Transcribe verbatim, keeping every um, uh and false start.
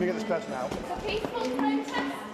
going to get this person out. It's a peaceful protest.